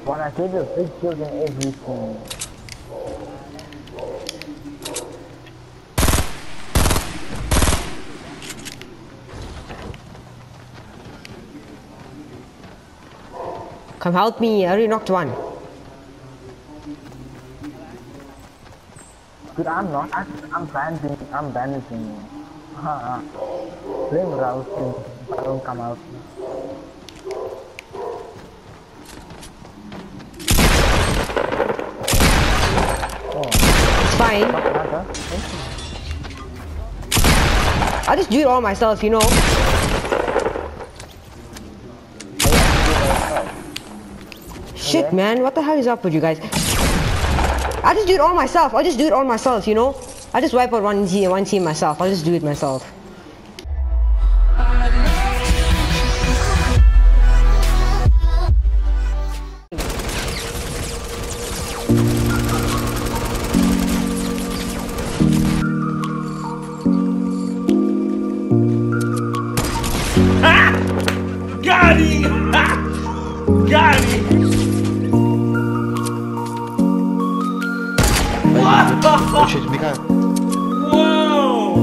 When I say the big kills in everything. Come help me, I already knocked one. Dude, I'm not. I'm bandaging you. Blame rousing if I don't come out. Oh. It's fine. I just do it all myself, you know. Shit, man, what the hell is up with you guys? I just do it all myself. You know. I just wipe out one team myself. I'll just do it myself. Got him! Got him! Oh shit, Mikhail. Whoa!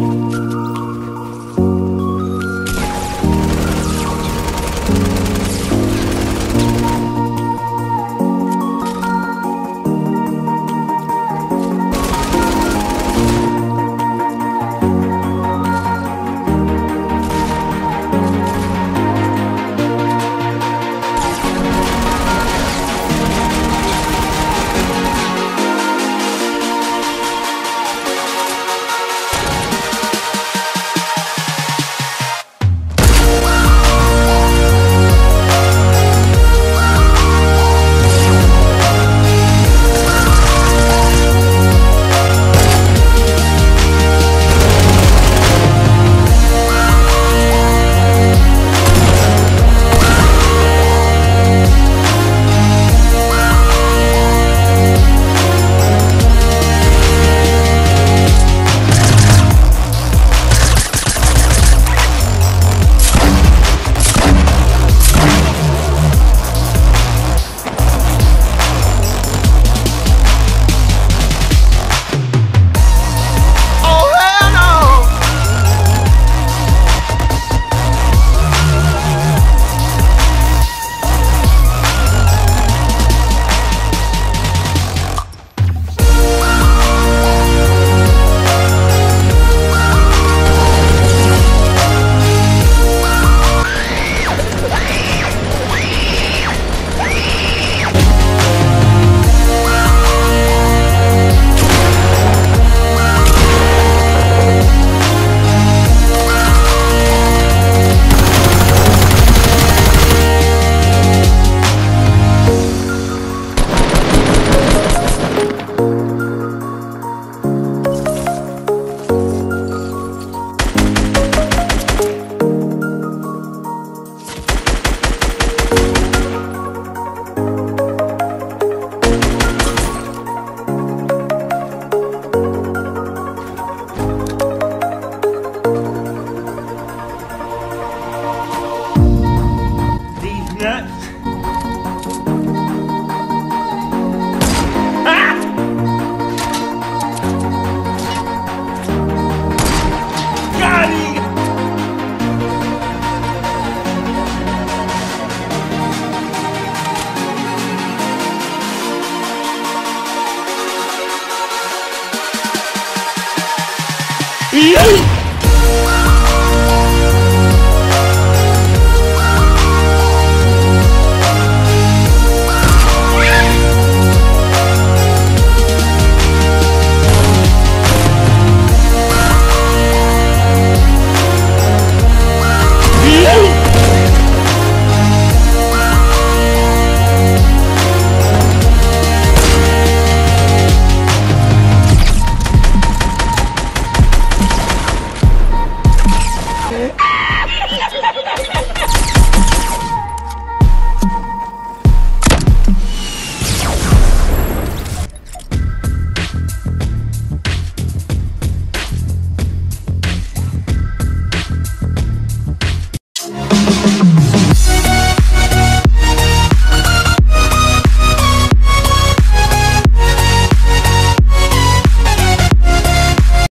Yeet!